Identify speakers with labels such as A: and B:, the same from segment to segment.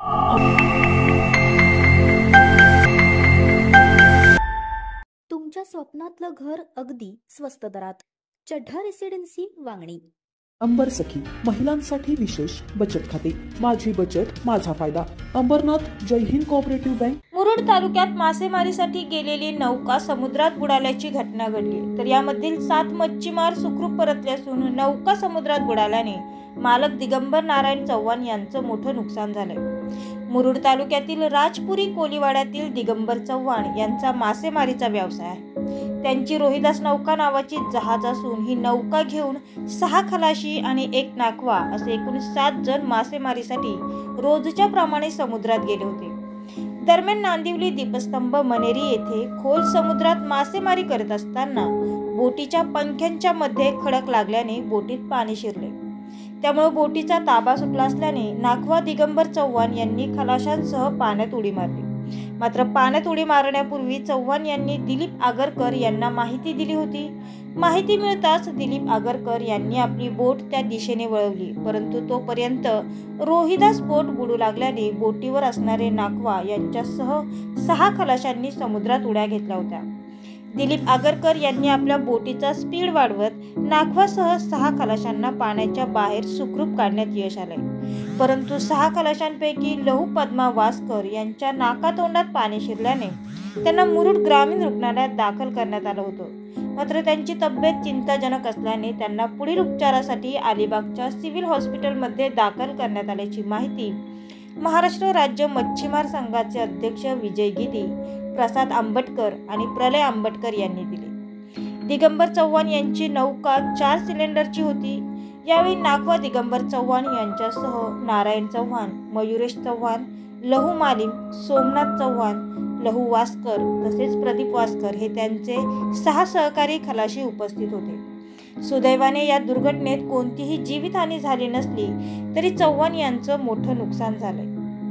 A: तुमच्या स्वप्नातलं घर अगदी स्वस्त दरात. चढ्ढा रेसिडेन्सी वांगणी.
B: अंबर सखी महिलांसाठी विशेष बचत खाते. माझी बचत माझा फायदा. Ambernath Jai Hind cooperative bank.
C: मुरुड तालुक्यात मासेमारीसाठी गेलेली नौका समुद्रात बुडाल्याची घटना घडली, तर यामधील 7 मच्छीमार सुखरूप परतले असून नौका समुद्रात बुडाल्याने मालक दिगंबर नारायण चव्हाण यांचं मोठं नुकसान झालंय. मुरुड तालुक्यातील राजपुरी कोलीवाड्यातील दिगंबर चव्हाण यांचा मासेमारीचा व्यवसाय आहे. त्यांची रोहिदास नौका नावाची जहाज असून ही नौका घेऊन 6 खलाशी आणि 1 नाखवा असे एकूण 7 जण मासेमारीसाठी रोजच्या प्रमाणे समुद्रात गेले होते. दरम्यान नांदिवली दीपस्तंभ मनेरी येथे खोल समुद्रात मासेमारी करत असताना बोटीच्या पंख्यांच्या मध्ये खडक लागल्याने बोटीत पाणी शिरले. त्यामुळे बोटीचा ताबा सुटला असल्याने नाखवा दिगंबर चव्हाण यांनी खलाशांसह पाण्यात उडी मारली. मात्र पाण्यात उडी मारण्यापूर्वी चव्हाण यांनी दिलीप आगरकर यांना माहिती दिली होती. माहिती मिळताच दिलीप आगरकर यांनी आपली बोट त्या दिशेने वळवली, परंतु तोपर्यंत रोहिदास बोट बुडू लागल्याने बोटीवर असणारे नाखवा यांच्यासह 6 खलाशांनी समुद्रात उड्या घेतल्या होत्या. दिलीप आगरकर यांनी आपल्या बोटीचा स्पीड वाढवत नाखवासह 6 खलाशांना पाण्याच्या बाहेर सुखरूप काढण्यात यश आले. परंतु 6 खलाशांपैकी लहू पद्मा वासकर यांच्या नाकातोंडात पाणी शिरल्याने त्यांना मुरुड ग्रामीण रुग्णालयात दाखल करण्यात आलं होतं. मात्र त्यांची तब्येत चिंताजनक असल्याने त्यांना पुढील उपचारासाठी अलिबागच्या सिव्हिल हॉस्पिटलमध्ये दाखल करण्यात आल्याची माहिती महाराष्ट्र राज्य मच्छीमार संघाचे अध्यक्ष विजय गिदी, प्रसाद आंबटकर आणि प्रलय आंबटकर यांनी दिले. दिगंबर चव्हाण यांची नौका 4 सिलेंडरची होती. यावेळी नाखवा दिगंबर चव्हाण यांच्यासह नारायण चव्हाण, मयुरेश चव्हाण, लहू मालिम, सोमनाथ चव्हाण, लहू वासकर तसेच प्रदीप वासकर हे त्यांचे 6 सहकारी खलाशी उपस्थित होते. सुदैवाने या दुर्घटनेत कोणतीही जीवितहानी झाली नसली तरी चव्हाण यांचं मोठं नुकसान झालंय.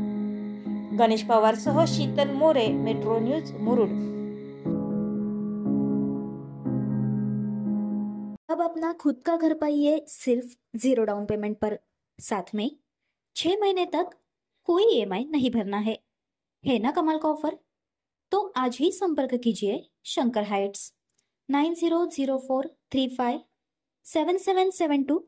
C: गणेश पवार सह शीतल मोरे, मेट्रो न्यूज, मुरुड.
A: अब अपना खुद का घर पाइए सिर्फ 0 डाउन पेमेंट पर, साथ में 6 महीने तक कोई EMI नहीं भरना है ना कमाल का ऑफर? तो आज ही संपर्क कीजिए शंकर हाइट्स 900435 7772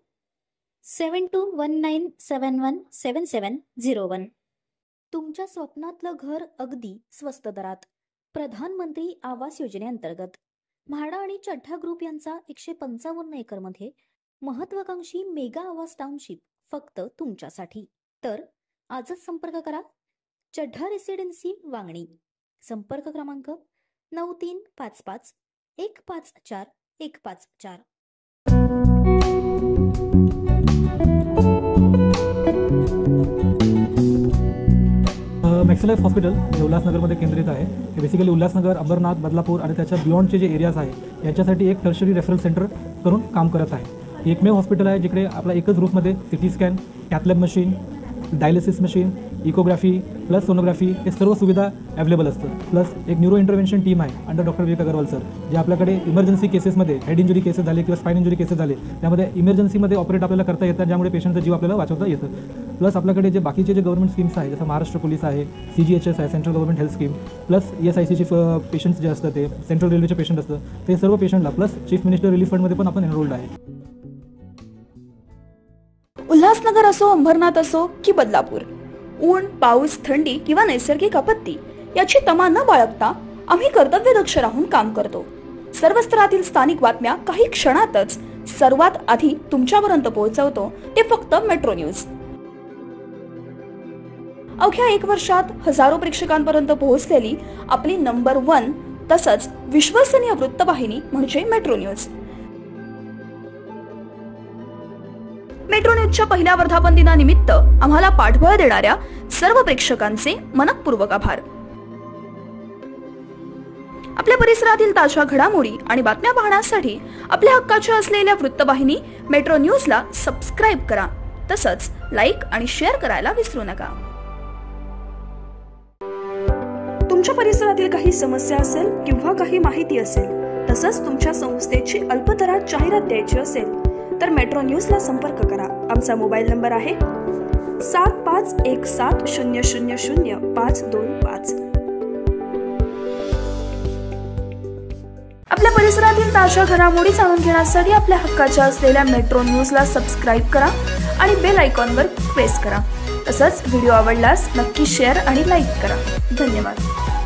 A: 7219717701. तुमच्या स्वप्नातलं घर अगदी स्वस्त दरात. प्रधानमंत्री आवास योजनेअंतर्गत म्हाडा आणि चढ्ढा ग्रुप यांचा 155 एकरमध्ये महत्वाकांक्षी मेगा आवास टाउनशिप फक्त तुमच्यासाठी. तर आजच संपर्क करा. चढ्ढा रेसिडेन्सी वांगणी. संपर्क क्रमांक 9355 154 154.
D: मॅक्सिलाइफ हॉस्पिटल हे उल्हासनगरमध्ये केंद्रित आहे. हे बेसिकली उल्हासनगर, अंबरनाथ, बदलापूर आणि त्याच्या बियॉन्डचे जे एरियाज आहे यांच्यासाठी एक टर्शरी रेफरल सेंटर करून काम करत आहे. हे एकमेव हॉस्पिटल आहे जिकडे आपला एकच रूफमध्ये CT scan, cath lab machine, dialysis machine, echography plus sonography हे सर्व सुविधा अवेलेबल असतं. प्लस एक न्यूरो इंटरव्हेन्शन टीम आहे under doctor Vivek Agarwal sir, जे आपल्याकडे इमर्जन्सी केसेसमध्ये हेड इंजुरी केसेस झाले किंवा स्पाइन इंजुरी केसेस झाले त्यामध्ये इमर्जन्सीमध्ये ऑपरेट आपल्याला करता येतात, ज्यामुळे पेशंटचा जीव आपल्याला वाचवता येतं. प्लस आपल्याकडे जे बाकीचे जे गव्हर्नमेंट स्कीम्स आहे जसं महाराष्ट्र पोलीस आहे, CGHS आहे, central government health scheme, plus ESICचे पेशंट्स जे असतात ते सेंट्रल रेल्वेचे पेशंट असतं ते सर्व पेशंटला प्लस चीफ मिनिस्टर रिलीफ फंडमध्ये पण आपण एनरोल्ड आहे.
E: उल्हासनगर असो, अंबरनाथ असो की बदलापूर, ऊन, पाऊस, थंडी किंवा नैसर्गिक आपत्ती याची तमा न बाळगता आम्ही कर्तव्यदक्ष राहून काम करतो. सर्व स्तरातील स्थानिक बातम्या काही क्षणातच सर्वात आधी तुमच्यापर्यंत पोहोचवतो ते फक्त मेट्रो न्यूज. अवघ्या 1 वर्षात हजारो प्रेक्षकांपर्यंत पोहोचलेली आपली नंबर 1 तसंच विश्वसनीय वृत्तवाहिनी म्हणजे मेट्रो न्यूज. मेट्रो न्यूजच्या पहिल्या वर्धापन दिनानिमित्त आम्हाला पाठबळ देणाऱ्या सर्व प्रेक्षकांचे मनःपूर्वक आभार. आपल्या परिसरातील ताज्या घडामोडी आणि बातम्या पाहण्यासाठी आपल्या हक्काच्या असलेल्या वृत्तवाहिनी मेट्रो न्यूजला सबस्क्राईब करा. तसंच लाईक आणि शेअर करायला विसरू नका. तुमच्या परिसरातील काही समस्या असेल किंवा काही माहिती असेल तसंच तुमच्या संस्थेची अल्पदरात जाहिरात द्यायची असेल तर मेट्रो न्यूजला संपर्क करा. आमचा मोबाईल नंबर आहे 7517000525. आपल्या परिसरातील ताज्या घडामोडी जाणून घेण्यासाठी आपल्या हक्काच्या असलेल्या मेट्रो न्यूजला सबस्क्राईब करा आणि बेल आयकॉनवर प्रेस करा. तसंच व्हिडिओ आवडल्यास नक्की शेअर आणि लाईक करा. धन्यवाद.